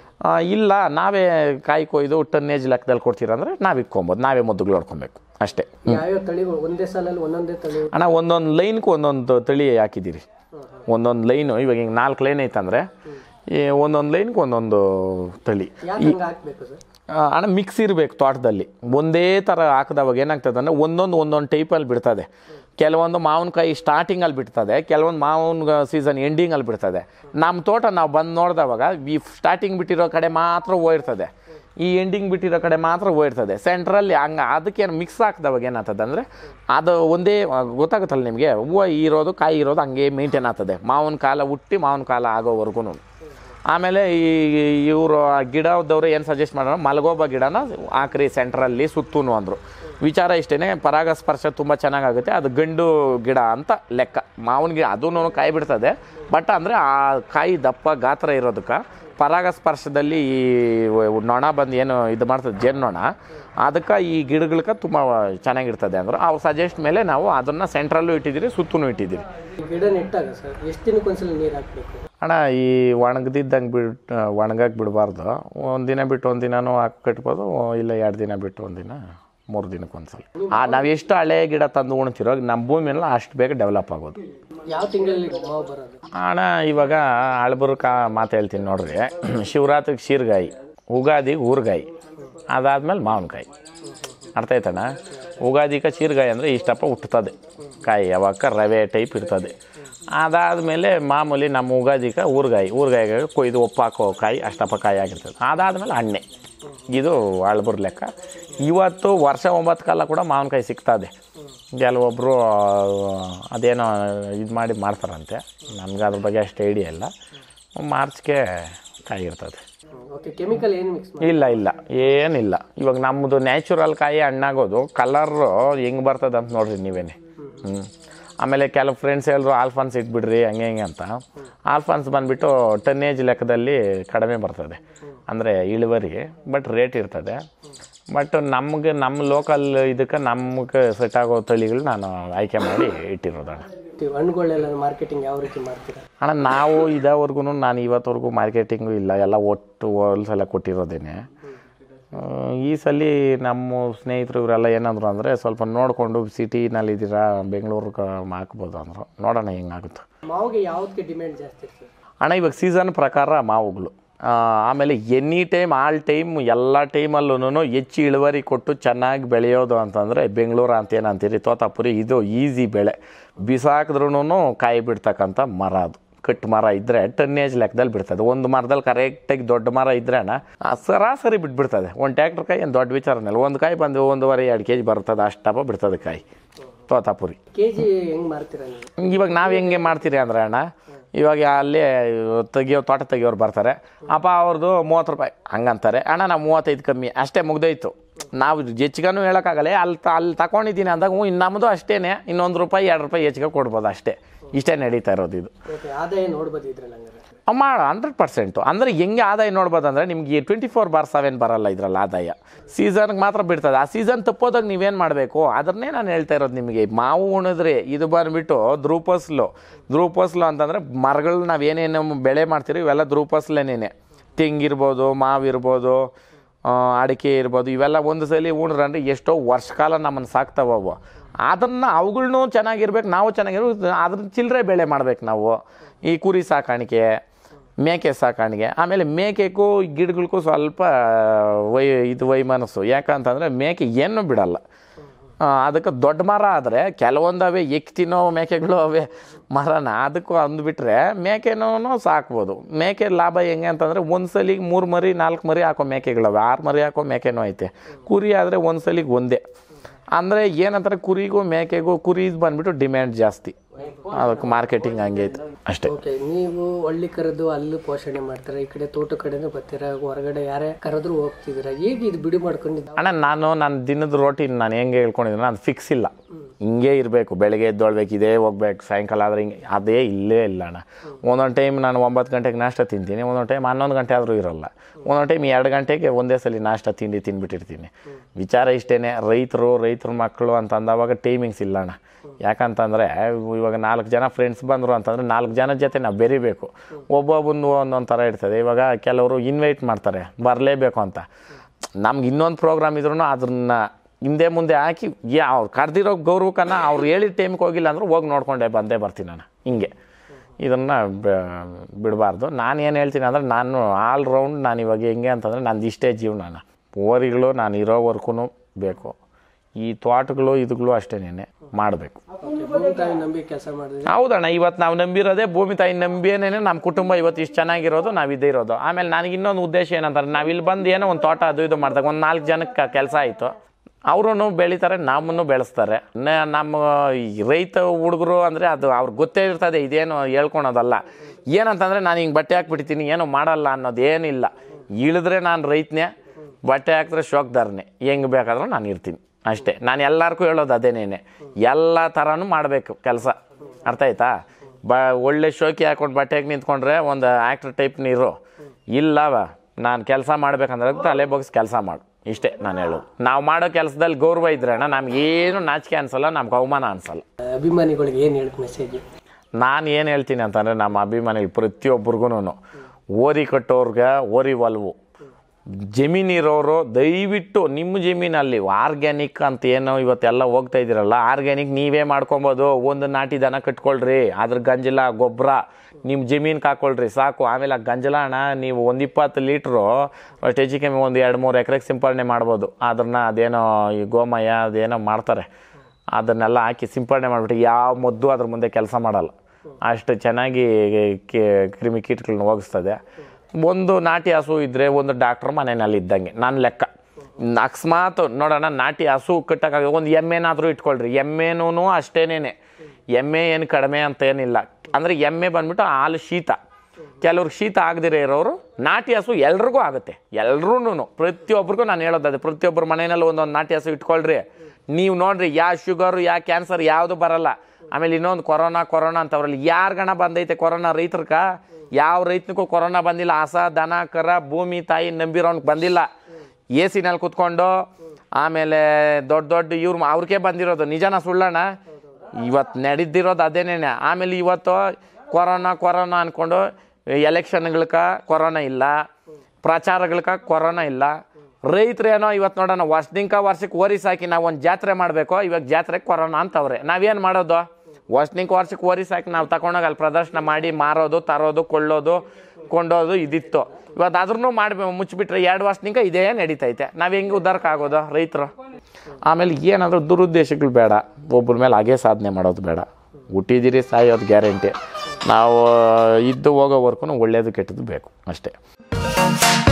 ಇಲ್ಲ ನಾವೇ ಕಾಯಿ ಕೊಯ್ದು ಟನ್ನೇಜ್ ಲೆಕ್ಕದಲ್ಲಿ ಕೊಡ್ತೀರಂದರೆ ನಾವು ಇಕ್ಕೊಬೋದು, ನಾವೇ ಮದ್ದುಗಳು ಹೊಡ್ಕೊಬೇಕು ಅಷ್ಟೇ. ಯಾವ ತಳಿಗಳು ಒಂದೇ ಸಾಲಲ್ಲಿ ಒಂದೊಂದೇ ತಳಿ ಅಣ್ಣ? ಒಂದೊಂದು ಲೈನ್ಗೂ ಒಂದೊಂದು ತಳಿ ಹಾಕಿದ್ದೀರಿ. ಒಂದೊಂದು ಲೈನು ಇವಾಗ ಹಿಂಗೆ ನಾಲ್ಕು ಲೈನ್ ಐತಂದರೆ ಈ ಒಂದೊಂದು ಲೈನ್ಗೆ ಒಂದೊಂದು ತಳಿ ಹಾಕಬೇಕು ಸರ್. ಅಣ್ಣ ಮಿಕ್ಸ್ ಇರಬೇಕು ತೋಟದಲ್ಲಿ. ಒಂದೇ ಥರ ಹಾಕಿದವಾಗ ಏನಾಗ್ತದೆ ಅಂದರೆ ಒಂದೊಂದು ಒಂದೊಂದು ಟೈಪಲ್ಲಿ ಬಿಡ್ತದೆ. ಕೆಲವೊಂದು ಮಾವಿನಕಾಯಿ ಸ್ಟಾರ್ಟಿಂಗಲ್ಲಿ ಬಿಡ್ತದೆ, ಕೆಲವೊಂದು ಮಾವಿನ ಸೀಸನ್ ಎಂಡಿಂಗಲ್ಲಿ ಬಿಡ್ತದೆ. ನಮ್ಮ ತೋಟ ನಾವು ಬಂದು ನೋಡಿದವಾಗ ಈ ಸ್ಟಾರ್ಟಿಂಗ್ ಬಿಟ್ಟಿರೋ ಕಡೆ ಮಾತ್ರ ಹೂವು ಇರ್ತದೆ, ಈ ಎಂಡಿಂಗ್ ಬಿಟ್ಟಿರೋ ಕಡೆ ಮಾತ್ರ ಹೂವು ಇರ್ತದೆ. ಸೆಂಟ್ರಲ್ಲಿ ಹಂಗೆ ಅದಕ್ಕೇನು ಮಿಕ್ಸ್ ಹಾಕಿದವಾಗ ಏನಾಗ್ತದೆ ಅಂದರೆ ಅದು ಒಂದೇ ಗೊತ್ತಾಗುತ್ತಲ್ಲ ನಿಮಗೆ, ಹೂವು ಇರೋದು ಕಾಯಿ ಇರೋದು ಹಂಗೆ ಮೇಂಟೈನ್ ಆಗ್ತದೆ ಮಾವಿನ ಕಾಲ ಹುಟ್ಟಿ ಮಾವಿನ ಕಾಲ ಆಗೋವರೆಗೂ. ಆಮೇಲೆ ಈ ಇವರು ಗಿಡದವರು ಏನು ಸಜೆಸ್ಟ್ ಮಾಡೋಣ, ಮಲಗೋಬ ಗಿಡನ ಹಾಕ್ರಿ ಸೆಂಟ್ರಲ್ಲಿ ಸುತ್ತೂನು ಅಂದರು. ವಿಚಾರ ಇಷ್ಟೇ, ಪರಾಗಸ್ಪರ್ಶ ತುಂಬ ಚೆನ್ನಾಗಾಗುತ್ತೆ. ಅದು ಗಂಡು ಗಿಡ ಅಂತ ಲೆಕ್ಕ. ಮಾವಿನ ಗಿಡ ಅದೂ ಕಾಯಿ ಬಿಡ್ತದೆ, ಬಟ್ ಅಂದರೆ ಆ ಕಾಯಿ ದಪ್ಪ ಗಾತ್ರ ಇರೋದಕ್ಕೆ ಪರಾಗಸ್ಪರ್ಶದಲ್ಲಿ ಈ ನೊಣ ಬಂದು ಏನು ಇದು ಮಾಡ್ತದೆ ಜೇನು ನೊಣ, ಅದಕ್ಕೆ ಈ ಗಿಡಗಳಿಗೆ ತುಂಬ ಚೆನ್ನಾಗಿರ್ತದೆ ಅಂದ್ರೆ ಅವ್ರು ಸಜೆಸ್ಟ್ ಮೇಲೆ ನಾವು ಅದನ್ನು ಸೆಂಟ್ರಲ್ಲೂ ಇಟ್ಟಿದ್ದೀರಿ ಸುತ್ತೂ ಇಟ್ಟಿದ್ದೀರಿ. ಗಿಡ ನೆಟ್ಟಾಗ ಸರ್ ಎಷ್ಟು ದಿನಕ್ಕೊಂದ್ಸಲ ನೀರು ಹಾಕಬೇಕು ಅಣ್ಣ? ಈ ಒಣಗದಿದ್ದಂಗೆ ಬಿಟ್ಟು ಒಣಗಕ್ಕೆ ಬಿಡಬಾರ್ದು. ಒಂದು ದಿನ ಬಿಟ್ಟು ಒಂದು ದಿನನೂ ಹಾಕಿ ಕಟ್ಬೋದು, ಇಲ್ಲ ಎರಡು ದಿನ ಬಿಟ್ಟು ಒಂದು ದಿನ, ಮೂರು ದಿನಕ್ಕೊಂದ್ಸಲ. ಆ ನಾವು ಎಷ್ಟು ಹಳೆ ಗಿಡ ತಂದು ಉಣ್ತಿರೋ ನಮ್ಮ ಭೂಮಿಯೆಲ್ಲ ಅಷ್ಟು ಬೇಗ ಡೆವಲಪ್ ಆಗೋದು. ಯಾವ ತಿಂಗಳಲ್ಲಿ ಮಾವು ಬರೋದು ಅಣ್ಣ? ಇವಾಗ ಅಳಬರು ಕಾ ಮಾತು ಹೇಳ್ತೀನಿ ನೋಡ್ರಿ. ಶಿವರಾತ್ರಿಗೆ ಶೀರ್ಗಾಯಿ, ಉಗಾದಿಗೆ ಊರ್ಗಾಯಿ, ಅದಾದ್ಮೇಲೆ ಮಾವಿನಕಾಯಿ. ಅರ್ಥ ಆಯ್ತಣ್ಣ? ಉಗಾದಿಗೆ ಶೀರ್ಗಾಯಿ ಅಂದರೆ ಇಷ್ಟಪ್ಪ ಹುಟ್ಟುತ್ತದೆ ಕಾಯಿ, ಯಾವಾಗ ರವೆ ಟೈಪ್ ಇರ್ತದೆ. ಅದಾದಮೇಲೆ ಮಾಮೂಲಿ ನಮ್ಮ ಉಗಾದಿಗೆ ಊರ್ಗಾಯಿ, ಊರ್ಗಾಯಿಗೆ ಕೊಯ್ದು ಉಪ್ಪು ಹಾಕೋ ಕಾಯಿ ಅಷ್ಟಪ್ಪ ಕಾಯಿ ಆಗಿರ್ತದೆ. ಅದಾದಮೇಲೆ ಹಣ್ಣೆ. ಇದು ಅಳ್ಬರ್ ಲೆಕ್ಕ. ಇವತ್ತು ವರ್ಷ ಒಂಬತ್ತು ಕಾಲ ಕೂಡ ಮಾವಿನಕಾಯಿ ಸಿಗ್ತದೆ. ಕೆಲವೊಬ್ಬರು ಅದೇನೋ ಇದು ಮಾಡಿ ಮಾಡ್ತಾರಂತೆ, ನಮ್ಗೆ ಅದ್ರ ಬಗ್ಗೆ ಅಷ್ಟು ಐಡಿಯಾ ಇಲ್ಲ. ಮಾರ್ಚ್ಗೆ ಕಾಯಿ ಇರ್ತದೆ. ಕೆಮಿಕಲ್ ಏನು ಮಿಕ್ಸ್ ಇಲ್ಲ ಇಲ್ಲ ಏನಿಲ್ಲ. ಇವಾಗ ನಮ್ಮದು ನ್ಯಾಚುರಲ್ ಕಾಯಿ ಹಣ್ಣಾಗೋದು ಕಲರು ಹೆಂಗೆ ಬರ್ತದೆ ಅಂತ ನೋಡ್ರಿ ನೀವೇನೆ. ಹ್ಞೂ ಆಮೇಲೆ ಕೆಲವು ಫ್ರೆಂಡ್ಸ್ ಹೇಳಿದ್ರು ಆಲ್ಫಾನ್ಸ್ ಇಟ್ಬಿಡ್ರಿ ಹಂಗೆ ಹಿಂಗೆ ಅಂತ. ಆಲ್ಫಾನ್ಸ್ ಬಂದುಬಿಟ್ಟು ಟನ್ನೇಜ್ ಲೆಕ್ಕದಲ್ಲಿ ಕಡಿಮೆ ಬರ್ತದೆ, ಅಂದರೆ ಇಳುವರಿ, ಬಟ್ ರೇಟ್ ಇರ್ತದೆ. ಬಟ್ ನಮಗೆ ನಮ್ಮ ಲೋಕಲ್ ಇದಕ್ಕೆ ನಮಗೆ ಸೆಟ್ ಆಗೋ ತಳಿಗಳು ನಾನು ಆಯ್ಕೆ ಮಾಡಿ ಇಟ್ಟಿರೋದಣ್ಣ. ಹಣ್ಣುಗಳೆಲ್ಲ ಮಾರ್ಕೆಟಿಂಗ್ ಯಾವ ರೀತಿ ಮಾಡ್ತೀರಾ ಅಣ್ಣ? ನಾವು ಇದಾವರೆಗೂ ನಾನು ಇವತ್ತವರೆಗೂ ಮಾರ್ಕೆಟಿಂಗು ಇಲ್ಲ, ಎಲ್ಲ ಒಟ್ಟು ಹೋಲ್ಸೆಲ್ಲ ಕೊಟ್ಟಿರೋದೇನೆ. ಈ ಸಲ ನಮ್ಮ ಸ್ನೇಹಿತರು ಇವರೆಲ್ಲ ಏನಂದ್ರು ಅಂದರೆ ಸ್ವಲ್ಪ ನೋಡಿಕೊಂಡು ಸಿಟಿನಲ್ಲಿದ್ದೀರಾ ಬೆಂಗಳೂರಿಗೆ ಹಾಕ್ಬೋದು ಅಂದರು. ನೋಡೋಣ ಹೆಂಗಾಗುತ್ತೆ. ಮಾವಿಗೆ ಯಾವುದಕ್ಕೆ ಡಿಮ್ಯಾಂಡ್ ಜಾಸ್ತಿ ಇರ್ತದೆ ಅಣ್ಣ? ಇವಾಗ ಸೀಸನ್ ಪ್ರಕಾರ ಮಾವುಗಳು, ಆಮೇಲೆ ಎನಿ ಟೈಮ್ ಆಲ್ ಟೈಮ್ ಎಲ್ಲ ಟೈಮಲ್ಲೂ ಹೆಚ್ಚು ಇಳುವರಿ ಕೊಟ್ಟು ಚೆನ್ನಾಗಿ ಬೆಳೆಯೋದು ಅಂತಂದರೆ ಬೆಂಗಳೂರು ಅಂತೇನಂತೀರಿ ತೋತಾಪುರಿ, ಇದು ಈಸಿ ಬೆಳೆ. ಬಿಸಾಕಿದ್ರೂ ಕಾಯಿ ಬಿಡ್ತಕ್ಕಂಥ ಮರ, ಅದು ಕಟ್ಟು ಮರ ಇದ್ದರೆ ಟನ್ನೇಜ್ ಲೆಕ್ಕದಲ್ಲಿ ಬಿಡ್ತದೆ. ಒಂದು ಮರದಲ್ಲಿ ಕರೆಕ್ಟಾಗಿ ದೊಡ್ಡ ಮರ ಇದ್ದರೆ ಅಣ್ಣ ಸರಾಸರಿ ಬಿಟ್ಬಿಡ್ತದೆ. ಒಂದು ಟ್ಯಾಕ್ಟ್ರ್ ಕಾಯಿ ಏನು ದೊಡ್ಡ ವಿಚಾರನಲ್ಲ, ಒಂದು ಕಾಯಿ ಬಂದು ಒಂದೂವರೆ ಎರಡು ಕೆ ಜಿ ಬರ್ತದೆ, ಅಷ್ಟಪ್ಪ ಬಿಡ್ತದೆ ಕಾಯಿ ತೋತಾಪುರಿ. ಕೆ ಜಿ ಹೆಂಗೆ ಮಾಡ್ತೀರ? ಇವಾಗ ನಾವು ಹೆಂಗೆ ಮಾಡ್ತೀರಿ ಅಂದರೆ ಅಣ್ಣ, ಇವಾಗ ಅಲ್ಲೇ ತೆಗಿಯೋ ತೋಟ ತೆಗಿಯೋರು ಬರ್ತಾರೆ, ಅಪ್ಪ ಅವ್ರದ್ದು ಮೂವತ್ತು ರೂಪಾಯಿ ಹಂಗಂತಾರೆ. ಅಣ್ಣ ನಾವು ಮೂವತ್ತೈದು ಕಮ್ಮಿ ಅಷ್ಟೇ ಮುಗ್ದೋಯ್ತು. ನಾವು ಹೆಚ್ಚಿಗೆನೂ ಹೇಳೋಕ್ಕಾಗಲ್ಲ, ಅಲ್ಲಿ ತ ಅಲ್ಲಿ ತಗೊಂಡಿದ್ದೀನಿ ಅಂದಾಗ ಹ್ಞೂ ಇನ್ನು ನಮ್ಮದು ಅಷ್ಟೇ, ಇನ್ನೊಂದು ರೂಪಾಯಿ ಎರಡು ರೂಪಾಯಿ ಹೆಚ್ಚಿಗೆ ಕೊಡ್ಬೋದು ಅಷ್ಟೇ. ಇಷ್ಟೇ ನಡೀತಾ ಇರೋದು ಇದು. ಆದಾಯ ನೋಡ್ಬೋದು ಇದ್ರಲ್ಲಿ ಹಂಗಾರೆ ಮಾಡ ಹಂಡ್ರೆಡ್ ಪರ್ಸೆಂಟು. ಅಂದರೆ ಹೆಂಗೆ ಆದಾಯ ನೋಡ್ಬೋದು ಅಂದರೆ ನಿಮಗೆ ಟ್ವೆಂಟಿ ಫೋರ್ ಬಾರ್ ಸೆವೆನ್ ಬರಲ್ಲ ಇದರಲ್ಲಿ ಆದಾಯ, ಸೀಸನ್ಗೆ ಮಾತ್ರ ಬಿಡ್ತದೆ. ಆ ಸೀಸನ್ ತಪ್ಪೋದಾಗ ನೀವೇನು ಮಾಡಬೇಕು ಅದನ್ನೇ ನಾನು ಹೇಳ್ತಾ ಇರೋದು ನಿಮಗೆ. ಮಾವು ಉಣಿದ್ರೆ ಇದು ಬಂದುಬಿಟ್ಟು ದ್ರೂಪಸ್ಲು. ದ್ರೂಪಸ್ಲು ಅಂತಂದರೆ ಮರಗಳು ನಾವು ಏನೇನು ಬೆಳೆ ಮಾಡ್ತೀವಿ ಇವೆಲ್ಲ ದ್ರೂಪಸ್ಲೇನೇನೆ. ತೆಂಗಿರ್ಬೋದು, ಮಾವಿರ್ಬೋದು, ಅಡಿಕೆ ಇರ್ಬೋದು, ಇವೆಲ್ಲ ಒಂದು ಸಲ ಉಣ್ರಂದ್ರೆ ಎಷ್ಟೋ ವರ್ಷ ಕಾಲ ನಮ್ಮನ್ನು ಸಾಕ್ತಾವ ಅವು. ಅದನ್ನು ಅವುಗಳನ್ನೂ ಚೆನ್ನಾಗಿರ್ಬೇಕು, ನಾವು ಚೆನ್ನಾಗಿರ್ಬೇಕು, ಅದ್ರ ಚಿಲ್ಲರೆ ಬೆಳೆ ಮಾಡ್ಬೇಕು ನಾವು. ಈ ಕುರಿ ಸಾಕಾಣಿಕೆ, ಮೇಕೆ ಸಾಕಾಣಿಕೆ, ಆಮೇಲೆ ಮೇಕೆಗೂ ಗಿಡಗಳಿಗೂ ಸ್ವಲ್ಪ ವೈ ಇದು ವೈಮನಸ್ಸು. ಯಾಕಂತಂದರೆ ಮೇಕೆ ಏನೂ ಬಿಡಲ್ಲ. ಅದಕ್ಕೆ ದೊಡ್ಡ ಮರ ಆದರೆ ಕೆಲವೊಂದು ಅವೇ ಎಕ್ಕಿ ತಿನ್ನೋ ಮೇಕೆಗಳು ಅವೇ ಮರನ, ಅದಕ್ಕೂ ಅಂದುಬಿಟ್ರೆ ಮೇಕೆನೂ ಸಾಕ್ಬೋದು. ಮೇಕೆ ಲಾಭ ಹೆಂಗೆ ಅಂತಂದರೆ ಒಂದು ಸಲಿಗೆ ಮೂರು ಮರಿ ನಾಲ್ಕು ಮರಿ ಹಾಕೋ ಮೇಕೆಗಳವೆ, ಆರು ಮರಿ ಹಾಕೋ ಮೇಕೆನೂ ಐತೆ. ಕುರಿ ಆದರೆ ಒಂದು ಸಲಿಗೆ ಒಂದೇ. ಅಂದರೆ ಏನಂತಾರೆ ಕುರಿಗೂ ಮೇಕೆಗೂ ಕುರಿದು ಬಂದುಬಿಟ್ಟು ಡಿಮ್ಯಾಂಡ್ ಜಾಸ್ತಿ, ಅದಕ್ಕೆ ಮಾರ್ಕೆಟಿಂಗ್ ಹಂಗೆ ಐತೆ ಅಷ್ಟೇ. ಓಕೆ, ನೀವು ಹಳ್ಳಿ ಕರೆದು ಅಲ್ಲಿ ಪೋಷಣೆ ಮಾಡ್ತಾರೆ, ಈ ಕಡೆ ತೋಟ ಕಡೆನೂ ಬರ್ತೀರಾ, ಹೊರಗಡೆ ಯಾರೇ ಕರೆದ್ರೂ ಹೋಗ್ತಿದ್ದೀರಾ, ಹೇಗೆ ಇದು ಬಿಡಿ ಮಾಡ್ಕೊಂಡಿದ್ದು? ಅಣ್ಣ ನಾನು ನನ್ನ ದಿನದ ರೋಟೀನ್ ನಾನು ಹೆಂಗೆ ಹೇಳ್ಕೊಂಡಿದ್ದೀನಿ ಅದು ಫಿಕ್ಸ್ ಇಲ್ಲ, ಹಿಂಗೆ ಇರಬೇಕು. ಬೆಳಗ್ಗೆ ಎದ್ದೊಳ್ಬೇಕು, ಇದೇ ಹೋಗ್ಬೇಕು, ಸಾಯಂಕಾಲ ಆದರೆ ಹಿಂಗೆ ಅದೇ ಇಲ್ಲೇ ಇಲ್ಲ ಅಣ್ಣ. ಒಂದೊಂದು ಟೈಮ್ ನಾನು ಒಂಬತ್ತು ಗಂಟೆಗೆ ನಾಷ್ಟ ತಿಂತೀನಿ, ಒಂದೊಂದು ಟೈಮ್ ಹನ್ನೊಂದು ಗಂಟೆ ಆದರೂ ಇರೋಲ್ಲ, ಒಂದೊಂದು ಟೈಮ್ ಎರಡು ಗಂಟೆಗೆ ಒಂದೇ ಸಲ ನಾಷ್ಟ ತಿಂಡಿ ತಿಂದುಬಿಟ್ಟಿರ್ತೀನಿ. ವಿಚಾರ ಇಷ್ಟೇ, ರೈತರು ರೈತರ ಮಕ್ಕಳು ಅಂತ ಅಂದವಾಗ ಟೈಮಿಂಗ್ಸ್ ಇಲ್ಲ ಅಣ್ಣ. ಯಾಕಂತಂದರೆ ಇವಾಗ ನಾಲ್ಕು ಜನ ಫ್ರೆಂಡ್ಸ್ ಬಂದರು ಅಂತಂದರೆ ನಾಲ್ಕು ಜನ ಜೊತೆ ನಾವು ಬೆರಿಬೇಕು. ಒಬ್ಬೊಬ್ಬಂದು ಒಂದೊಂದು ಥರ ಇರ್ತದೆ. ಇವಾಗ ಕೆಲವರು ಇನ್ವೈಟ್ ಮಾಡ್ತಾರೆ ಬರಲೇಬೇಕು ಅಂತ, ನಮ್ಗೆ ಇನ್ನೊಂದು ಪ್ರೋಗ್ರಾಮ್ ಇದ್ರೂ ಅದನ್ನ ಹಿಂದೆ ಮುಂದೆ ಹಾಕಿ ಯಾ ಅವ್ರು ಕರೆದಿರೋ ಗೌರವಕ್ಕನ್ನ ಅವ್ರು ಹೇಳಿದ ಟೈಮಿಗೆ ಹೋಗಿಲ್ಲ ಅಂದರೂ ಹೋಗಿ ನೋಡ್ಕೊಂಡೆ ಬಂದೇ ಬರ್ತೀನಿ ನಾನು. ಹಿಂಗೆ ಇದನ್ನು ಬಿಡಬಾರ್ದು. ನಾನು ಏನು ಹೇಳ್ತೀನಿ ಅಂದರೆ ನಾನು ಆಲ್ ರೌಂಡ್ ನಾನು ಇವಾಗ ಹೆಂಗೆ ಅಂತಂದರೆ ನಂದು ಇಷ್ಟೇ ಜೀವನ. ಓರಿಗಳು ನಾನು ಇರೋವರೆಗೂ ಬೇಕು, ಈ ತೋಟಗಳು ಇದುಗಳು ಅಷ್ಟೇನೆ ಮಾಡಬೇಕು. ಹೌದಣ್ಣ, ಇವತ್ತು ನಾವು ನಂಬಿರೋದೇ ಭೂಮಿ ತಾಯಿ ನಂಬಿಯೇನೇ ನಮ್ಮ ಕುಟುಂಬ ಇವತ್ತು ಇಷ್ಟು ಚೆನ್ನಾಗಿರೋದು, ನಾವು ಇದೇ ಇರೋದು. ಆಮೇಲೆ ನನಗೆ ಇನ್ನೊಂದು ಉದ್ದೇಶ ಏನಂತಾರೆ, ನಾವು ಇಲ್ಲಿ ಬಂದು ಏನೋ ಒಂದು ತೋಟ ಅದು ಇದು ಮಾಡಿದಾಗ ಒಂದು ನಾಲ್ಕು ಜನಕ್ಕೆ ಕೆಲಸ ಆಯಿತು, ಅವರೂ ಬೆಳೀತಾರೆ, ನಮ್ಮನ್ನು ಬೆಳೆಸ್ತಾರೆ. ನಮ್ಮ ರೈತ ಹುಡುಗರು ಅಂದರೆ ಅದು ಅವ್ರಿಗೆ ಗೊತ್ತೇ ಇರ್ತದೆ, ಇದೇನು ಹೇಳ್ಕೊಳೋದಲ್ಲ. ಏನಂತಂದರೆ ನಾನು ಹಿಂಗೆ ಬಟ್ಟೆ ಹಾಕ್ಬಿಡ್ತೀನಿ ಏನೋ ಮಾಡಲ್ಲ ಅನ್ನೋದೇನಿಲ್ಲ. ಇಳಿದ್ರೆ ನಾನು ರೈತನೇ, ಬಟ್ಟೆ ಹಾಕಿದ್ರೆ ಶೋಕ್ದಾರನೇ, ಹೆಂಗೆ ಬೇಕಾದ್ರೂ ನಾನು ಇರ್ತೀನಿ ಅಷ್ಟೇ. ನಾನು ಎಲ್ಲರಿಗೂ ಹೇಳೋದು ಅದೇನೇನೆ, ಎಲ್ಲ ಥರನೂ ಮಾಡಬೇಕು ಕೆಲಸ, ಅರ್ಥ ಆಯ್ತಾ? ಬ ಒಳ್ಳೆ ಶೋಕಿ ಹಾಕ್ಕೊಂಡು ಬಟ್ಟೆಗೆ ನಿಂತ್ಕೊಂಡ್ರೆ ಒಂದು ಆ್ಯಕ್ಟ್ರ್ ಟೈಪ್ ನೀರು ಇಲ್ಲವ. ನಾನು ಕೆಲಸ ಮಾಡ್ಬೇಕಂದ್ರೆ ತಲೆ ಬಗ್ಸಿ ಕೆಲಸ ಮಾಡು, ಇಷ್ಟೇ ನಾನು ಹೇಳೋದು. ನಾವು ಮಾಡೋ ಕೆಲಸದಲ್ಲಿ ಗೌರವ ಇದ್ರೆ ಅಣ್ಣ ನಮಗೇನು ನಾಚಿಕೆ ಅನಿಸಲ್ಲ, ನಮ್ಗೆ ಅವಮಾನ ಅನಿಸಲ್ಲ. ಅಭಿಮಾನಿಗಳಿಗೆ ಏನು ಹೇಳಕ್ಕೆ ಮೆಸೇಜ್? ನಾನು ಏನು ಹೇಳ್ತೀನಿ ಅಂತಂದರೆ ನಮ್ಮ ಅಭಿಮಾನಿಗಳು ಪ್ರತಿಯೊಬ್ಬರಿಗೂ ಓರಿ ಕಟ್ಟೋರ್ಗೆ ಓರಿ ಒಲವು, ಜಮೀನಿರೋರು ದಯವಿಟ್ಟು ನಿಮ್ಮ ಜಮೀನಲ್ಲಿ ಆರ್ಗ್ಯಾನಿಕ್ ಅಂತ ಏನೋ ಇವತ್ತೆಲ್ಲ ಹೋಗ್ತಾ ಇದ್ದೀರಲ್ಲ, ಆರ್ಗ್ಯಾನಿಕ್ ನೀವೇ ಮಾಡ್ಕೊಬೋದು. ಒಂದು ನಾಟಿ ದನ ಕಟ್ಕೊಳ್ರಿ, ಅದ್ರ ಗಂಜಲ ಗೊಬ್ಬರ ನಿಮ್ಮ ಜಮೀನ್ಗೆ ಹಾಕ್ಕೊಳ್ರಿ ಸಾಕು. ಆಮೇಲೆ ಆ ಗಂಜಲ ಅಣ್ಣ ನೀವು ಒಂದು ಇಪ್ಪತ್ತು ಲೀಟ್ರು ಅಷ್ಟು ಹೆಚ್ಚು ಕಮ್ಮಿ ಒಂದು ಎರಡು ಮೂರು ಎಕರೆಗೆ ಸಿಂಪಡಣೆ ಮಾಡ್ಬೋದು. ಅದನ್ನು ಅದೇನೋ ಈ ಗೋಮಯ ಅದೇನೋ ಮಾಡ್ತಾರೆ, ಅದನ್ನೆಲ್ಲ ಹಾಕಿ ಸಿಂಪಡಣೆ ಮಾಡಿಬಿಟ್ಟು ಯಾವ ಮದ್ದು ಅದ್ರ ಮುಂದೆ ಕೆಲಸ ಮಾಡಲ್ಲ, ಅಷ್ಟು ಚೆನ್ನಾಗಿ ಕ್ರಿಮಿಕೀಟಗಳನ್ನ ಹೋಗಿಸ್ತದೆ. ಒಂದು ನಾಟಿ ಹಸು ಇದ್ದರೆ ಒಂದು ಡಾಕ್ಟ್ರ್ ಮನೆಯಲ್ಲಿ ಇದ್ದಂಗೆ ನನ್ನ ಲೆಕ್ಕ. ಅಕಸ್ಮಾತ್ ನೋಡೋಣ ನಾಟಿ ಹಸು ಕಟ್ಟೋಕ್ಕಾಗ ಒಂದು ಎಮ್ಮೆನಾದರೂ ಇಟ್ಕೊಳ್ರಿ, ಎಮ್ಮೆನೂ ಅಷ್ಟೇನೇನೆ, ಎಮ್ಮೆ ಏನು ಕಡಿಮೆ ಅಂತ ಏನಿಲ್ಲ. ಅಂದರೆ ಎಮ್ಮೆ ಬಂದ್ಬಿಟ್ಟು ಹಾಲು ಶೀತ, ಕೆಲವ್ರಿಗೆ ಶೀತ ಆಗದಿರೇ ಇರೋರು ನಾಟಿ ಹಸು ಎಲ್ರಿಗೂ ಆಗುತ್ತೆ. ಎಲ್ರೂ ಪ್ರತಿಯೊಬ್ಬರಿಗೂ ನಾನು ಹೇಳೋದು, ಪ್ರತಿಯೊಬ್ಬರ ಮನೆಯಲ್ಲಿ ಒಂದೊಂದು ನಾಟಿ ಹಸು ಇಟ್ಕೊಳ್ರಿ. ನೀವು ನೋಡಿರಿ ಯಾವ ಶುಗರು ಯಾವ ಕ್ಯಾನ್ಸರ್ ಯಾವುದು ಬರಲ್ಲ. ಆಮೇಲೆ ಇನ್ನೊಂದು ಕೊರೋನಾ ಕೊರೋನಾ ಅಂತವ್ರಲ್ಲಿ ಯಾರ್ಗಣ ಬಂದೈತೆ ಕೊರೋನಾ? ರೈತರ್ಕ ಯಾವ ರೈತನಿಗೂ ಕೊರೋನಾ ಬಂದಿಲ್ಲ. ಹಸ ದನ ಕರ ಭೂಮಿ ತಾಯಿ ನಂಬಿರೋನ್ಗೆ ಬಂದಿಲ್ಲ. ಎ ಸಿನಲ್ಲಿ ಕೂತ್ಕೊಂಡು ಆಮೇಲೆ ದೊಡ್ಡ ದೊಡ್ಡ ಇವ್ರು ಅವ್ರಿಗೆ ಬಂದಿರೋದು. ನಿಜನ ಸುಳ್ಳಣ್ಣ? ಇವತ್ತು ನಡೆದಿರೋದು ಅದೇನೇನೆ. ಆಮೇಲೆ ಇವತ್ತು ಕೊರೋನಾ ಕೊರೋನಾ ಅಂದ್ಕೊಂಡು ಎಲೆಕ್ಷನ್ಗಳ್ಕ ಕೊರೋನಾ ಇಲ್ಲ, ಪ್ರಚಾರಗಳ್ಕ ಕೊರೋನಾ ಇಲ್ಲ. ರೈತರೇನೋ ಇವತ್ತು ನೋಡೋಣ ವರ್ಷದಿಂಕ ವರ್ಷಕ್ಕೆ ಓರಿ ಸಾಕಿ ನಾವು ಒಂದು ಜಾತ್ರೆ ಮಾಡಬೇಕು, ಇವಾಗ ಜಾತ್ರೆಗೆ ಕೊರೋನಾ ಅಂತವ್ರೆ. ನಾವೇನು ಮಾಡೋದು? ವರ್ಷದಿಂಕ ವರ್ಷಕ್ಕೆ ಓರಿ ಸಾಕಿ ನಾವು ತಗೊಂಡೋಗಿ ಅಲ್ಲಿ ಪ್ರದರ್ಶನ ಮಾಡಿ ಮಾರೋದು, ತರೋದು, ಕೊಳ್ಳೋದು, ಕೊಂಡೋದು ಇದಿತ್ತು. ಇವತ್ತು ಅದ್ರೂ ಮಾಡಿ ಮುಚ್ಚಿಬಿಟ್ರೆ ಎರಡು ವರ್ಷದಿಂದ ಇದೇ ನಡೀತೈತೆ. ನಾವು ಹೆಂಗೆ ಉದ್ಧಾರಕ್ಕಾಗೋದು ರೈತರು? ಆಮೇಲೆ ಏನಾದರೂ ದುರುದ್ದೇಶಗಳು ಬೇಡ, ಒಬ್ಬರ ಮೇಲೆ ಹಾಗೇ ಸಾಧನೆ ಮಾಡೋದು ಬೇಡ. ಹುಟ್ಟಿದಿರಿ ಸಾಯೋದು ಗ್ಯಾರಂಟಿ. ನಾವು ಇದ್ದು ಹೋಗೋವರೆಗೂ ಒಳ್ಳೆಯದು ಕೆಟ್ಟದ್ದು ಬೇಕು ಅಷ್ಟೇ.